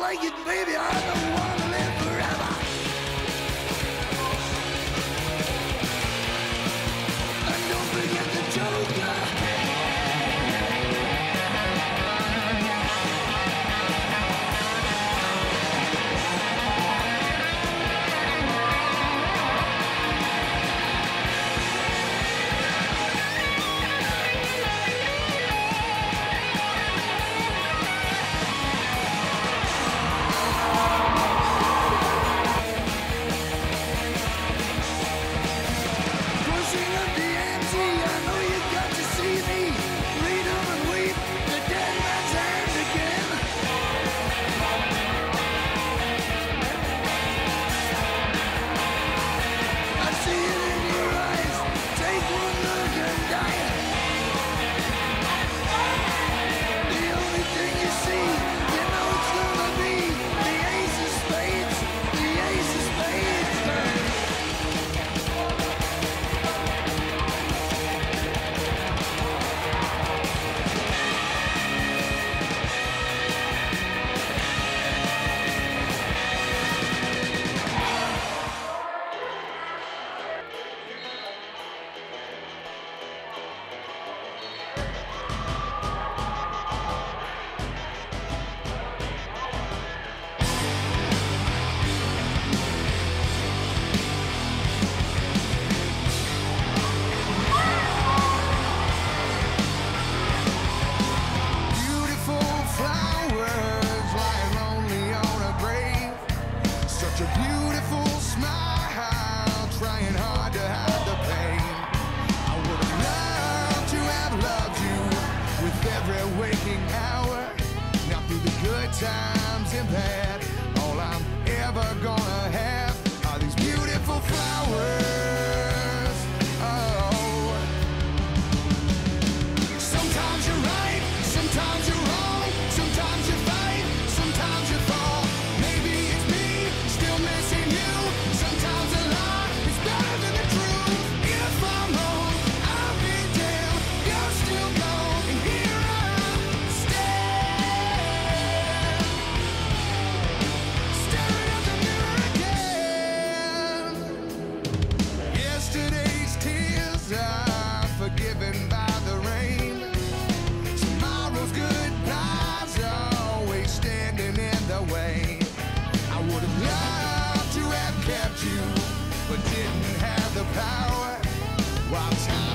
like it, baby. I don't want to live forever. And don't forget the Joker. Times and bad, all I'm ever gonna have are these beautiful flowers. Oh, sometimes you're right, sometimes you're wrong, sometimes you fight, sometimes you fall. Maybe it's me still missing you. Sometimes a lie is better than the truth. If I'm wrong, I'll be damned. You're still gone, and here I stand. Staring at the mirror again. Yesterday's tears are forgiven by the rain. Tomorrow's goodbyes are always standing in the way. I would have loved to have kept you, but didn't have the power. While time